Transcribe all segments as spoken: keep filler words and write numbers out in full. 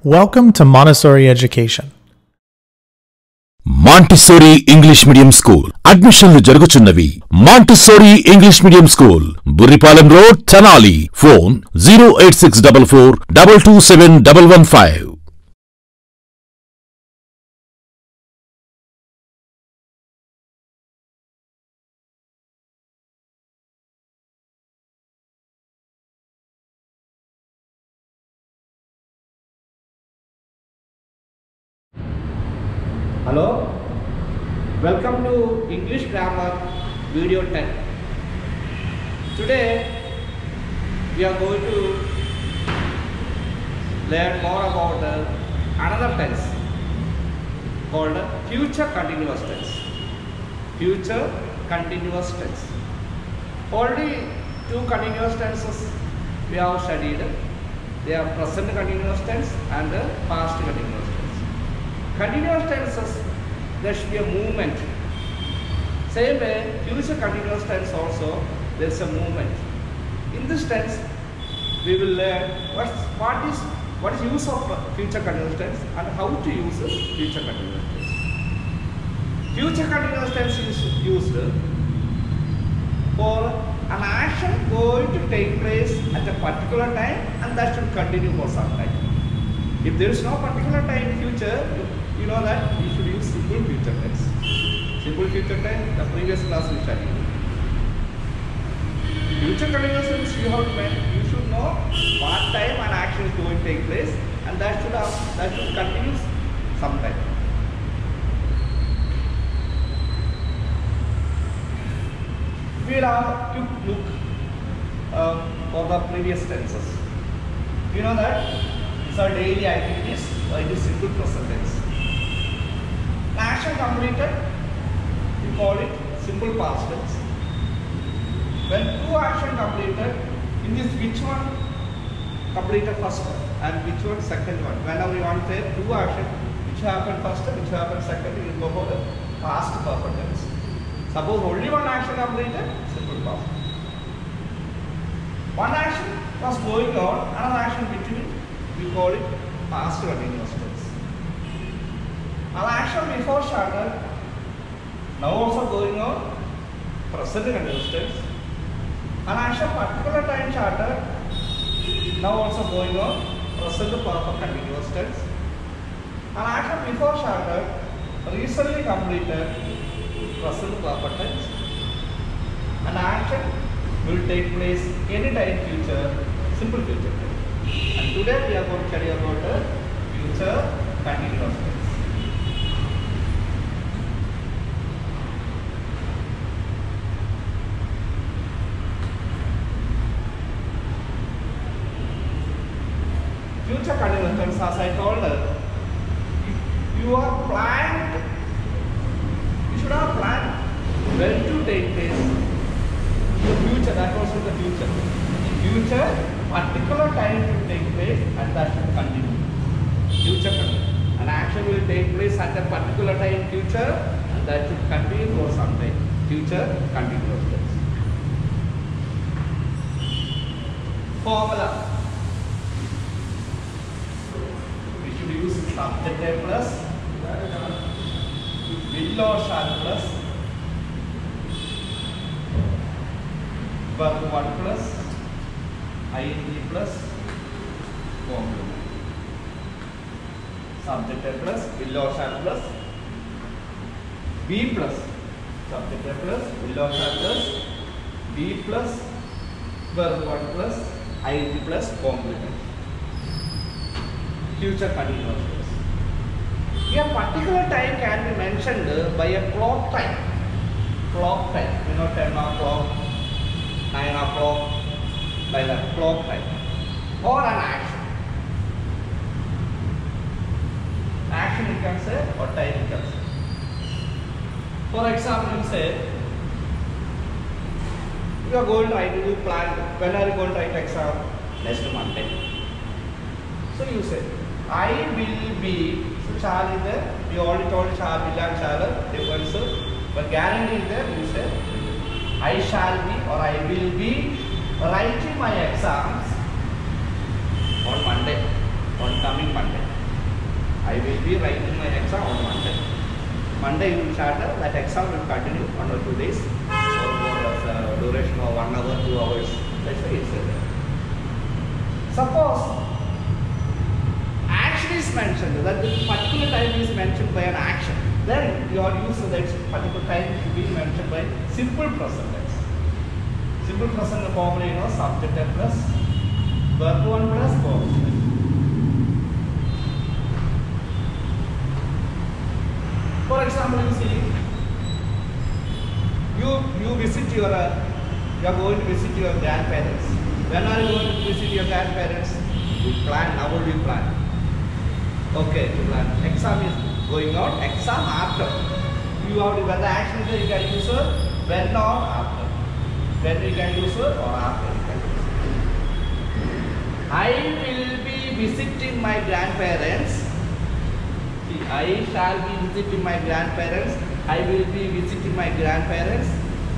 Welcome to Montessori Education. Montessori English Medium School. Admissionlu jaruguchunnvi. Montessori English Medium School. Burripalam Road, Tanali. Phone zero eight six four four two two seven one one five. Hello, welcome to English Grammar Video ten. Today we are going to learn more about the another tense called future continuous tense. Future continuous tense. Already two continuous tenses we have studied. They are present continuous tense and the past continuous tense. Continuous tenses, there should be a movement. Same way, future continuous tense also, there is a movement. In this tense, we will learn what what is what is use of future continuous tense and how to use future continuous tense. Future continuous tense is used for an action going to take place at a particular time and that should continue for some time. If there is no particular time in future, you know that you should use simple future tense. Simple future tense, the previous class we studied. Future continuous tense, you have to you should know what time an action is going to take place, and that should have, that should continue sometime. We will have a quick look uh, for the previous tenses. You know that these are daily activities. So it is simple present tense. Action completed, we call it simple past tense. When two action completed, in this which one completed first and which one second one. Whenever you want to say two action, which happened first, which happened second, you will go for the past perfect tense. Suppose only one action completed, simple past. One action was going on, another action between, we call it past continuous tense. An action before started, now also going on, present continuous tense. An action particular time started, now also going on, present perfect continuous tense. An action before started, recently completed, present perfect tense. An action will take place anytime future, simple future tense. And today we are going to study about the future continuous tense. Future continuous tense, as I told her, if you are planned, you should have planned when to take place. The future, that was in the future. In future, particular time to take place and that should continue. Future continuous. An action will take place at a particular time in future and that should continue for some time. Future continuous tense. Formula. Use subject A plus, will or shall plus, verb one plus, ing plus, complement. Subject A plus, will or shall plus, be plus, subject A plus, will or shall plus, be plus, verb one plus, ing plus, complement. Future continuous tense. Here particular time can be mentioned by a clock time. Clock time, you know, ten o'clock, nine o'clock, by the clock time. Or an action. Action you can say or time you can say. For example, you say, you are going to write, you plan, when are you going to write exam? Next Monday. So you say, I will be, so shall is there, we already told shall, will and shall, difference, but guarantee is there, you say, I shall be or I will be writing my exams on Monday. on coming Monday. I will be writing my exam on Monday. Monday you will start, uh, that exam will continue one or two days or more uh, duration of one hour, two hours. That's why it's there. Suppose action is mentioned, that this particular time is mentioned by an action. Then your use of that particular time should be mentioned by simple present tense. Simple present formula, you know, subject plus verb one plus verb. For example, you see, you you visit your, uh, you are going to visit your grandparents. When are you going to visit your grandparents? You plan. How will you plan? Okay, you plan. Exam is going on. Exam after. You have to, when the action is there, you can use it when or after. When you can use it or after. You can use it. I will be visiting my grandparents. See, I shall be visiting my grandparents. I will be visiting my grandparents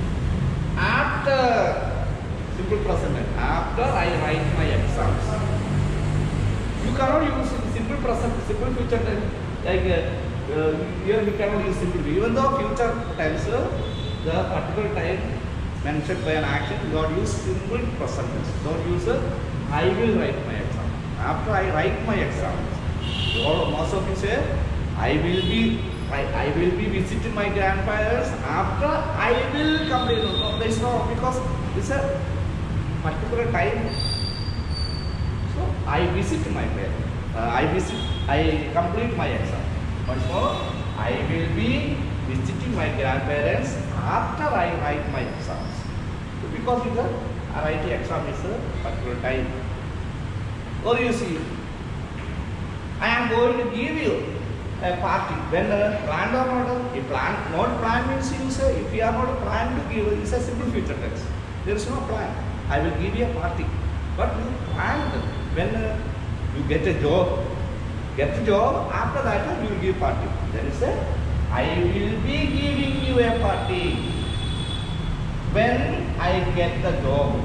after. Simple present tense. After I write my exams. You cannot use simple present, simple future tense. Like uh, uh, here we cannot use simple. Even though future tense, uh, the particular time mentioned by an action, you don't use simple present tense. Don't use uh, I will write my exam. After I write my exams, all most of you say I will be I, I will be visiting my grandparents after I will complete. No, there is no, because it's a particular time. So I visit my parents. Uh, I visit. I complete my exam. Once more, I will be visiting my grandparents after I write my exams. So because with the I write the exam is a particular time. Or you see, I am going to give you a party. When uh, planned or not, if plan not plan means you say if you are not planned to give, it's a simple future tense. There is no plan. I will give you a party, but you planned when uh, you get a job. Get the job, after that you will give party. Then you say, I will be giving you a party when I get the job.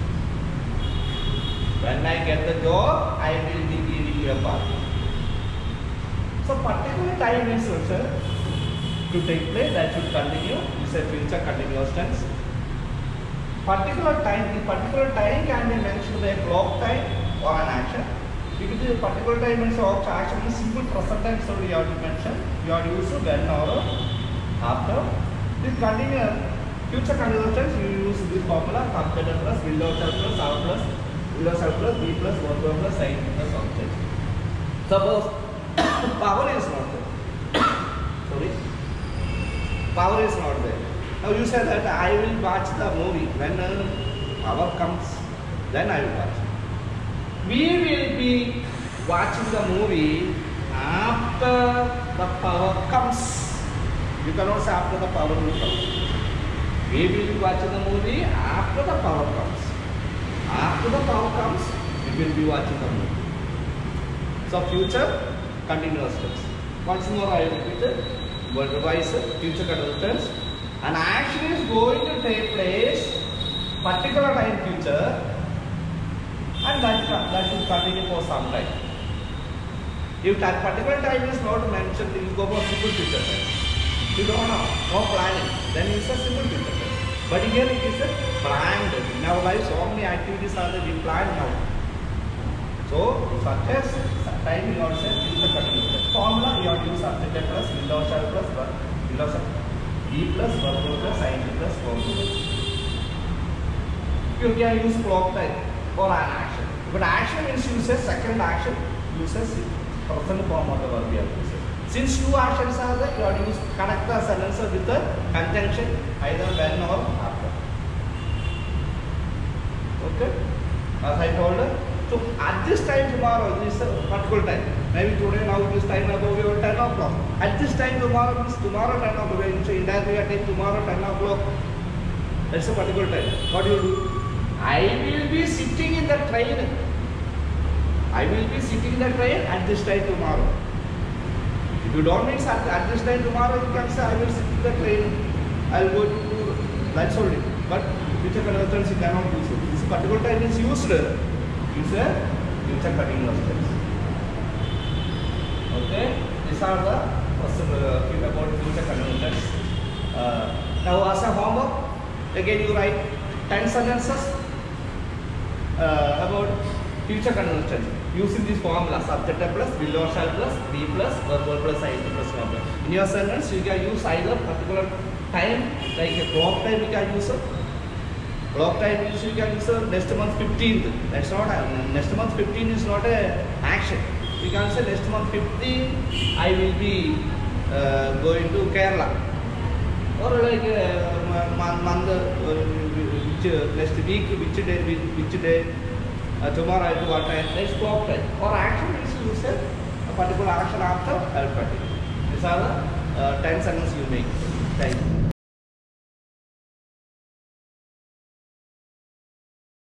When I get the job, I will be giving you a party. So particular time is also to take place, that should continue. This is a future continuous tense. Particular time, the particular time can be mentioned by a clock time or an action. If the particular time means of action is simple present time, so you have to mention, you have to use when or after. This continue, future continuous tense, you use this formula, subject plus, will outside plus, out plus, will outside plus, be plus, verb plus, sign plus, object. Suppose power is not there. Sorry. Power is not there. Now you say that I will watch the movie. When uh, power comes, then I will watch. We will be watching the movie after the power comes. You cannot say after the power will come. We will be watching the movie after the power comes. After the power comes, we will be watching the movie. So future continuous tense. Once more I repeat it. We'll revise it. Future continuous tense. An action is going to take place particular time future, and that, that should continue for some time. If that particular time is not mentioned, you go for simple future tense. You don't know, no planning, then it's a simple future tense. But here it is a planned. In our life, so many activities are that we plan now. So, such as time you have to say future continuous tense. Formula you have to use subject plus, will shall plus, will shall be plus, verb plus, ing plus, verb plus. You can use clock time or an action. But action means you say second action, you say present form of the verb you have to say. Since two actions are there, you have to use connect the sentence with the conjunction either when or after. Okay? As I told you, so at this time tomorrow, this is a particular time. Maybe today now this time above your ten o'clock. At this time tomorrow means tomorrow ten o'clock. So indirectly at tomorrow ten o'clock. That's a particular time. What do you do? I will be sitting in the train. I will be sitting in the train at this time tomorrow. If you don't mean at, at this time tomorrow, you can say I will sit in the train. I will go to, that's only. But future continuous tense you cannot use it. This particular time is used. Use a future continuous tense. Okay, these are the uh, about future continuous tense. Uh, now as a homework, again you write ten sentences uh, about future continuous tense using this formula: subject plus, will or shall plus, be plus, verbal plus, I plus, verbal. In your sentence, you can use either particular time, like a clock time. You can use it. Clock time means you can use it next month fifteenth. That's not a, next month fifteen is not a action. You can say next month fifteen I will be uh, going to Kerala, or like uh, month, month uh, which, uh, next week which day which day uh, tomorrow I do what time, next clock time. Or action means you say a particular action after I will continue. These are the uh, ten sentences you make. Thank you.